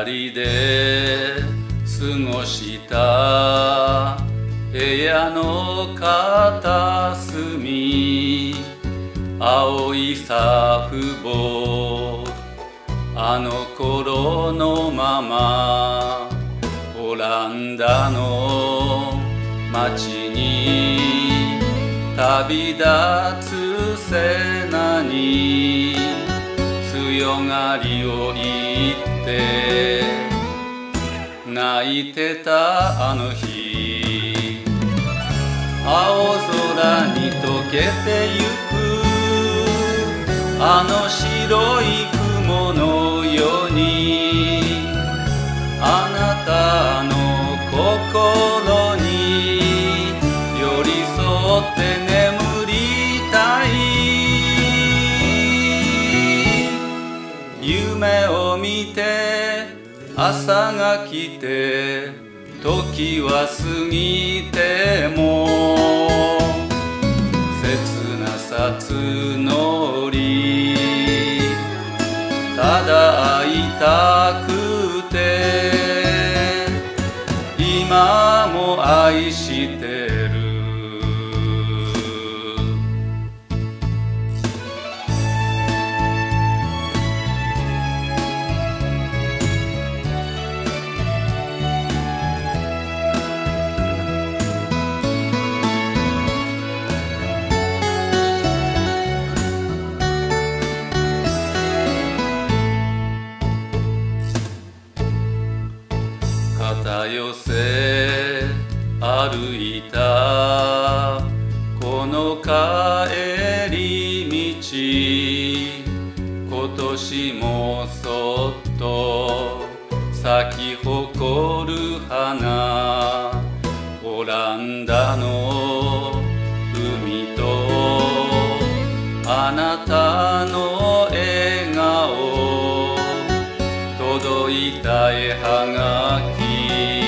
人で過ごした部屋の片隅、青いサーフボード、あの頃のままオランダの街に旅立つ瀬名に強がりを言って泣いてたあの日、青空に溶けてゆくあの白い雲のように、あなたの心に寄り添って眠りたい。夢を見て朝が来て時は過ぎても、切なさ募りただ会いたくて、今も愛してる。片寄せ歩いたこの帰り道、今年もそっと咲き誇る花、オランダの海とあなたの笑顔、届いた絵はがき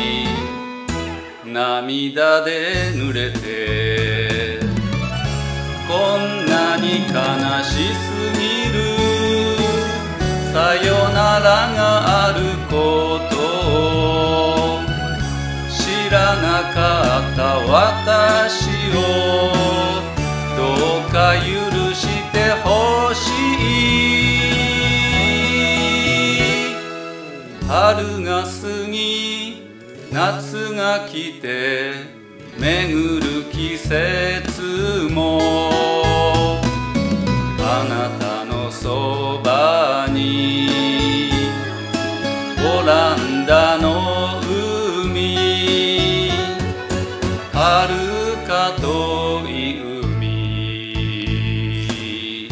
涙で濡れて、こんなに悲しすぎるさよならがあることを知らなかった私を、どうか許してほしい。春が過ぎ夏が来て巡る季節も、あなたのそばにオランダの海、遥か遠い海、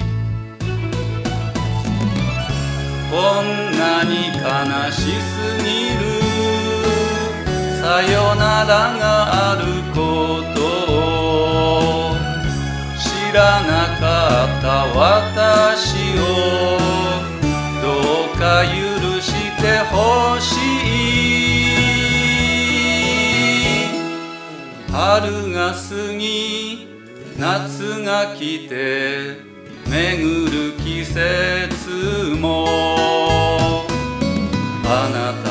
こんなに悲しすぎるさよならがあることを知らなかった私を、どうか許してほしい。春が過ぎ夏が来て巡る季節も、あなた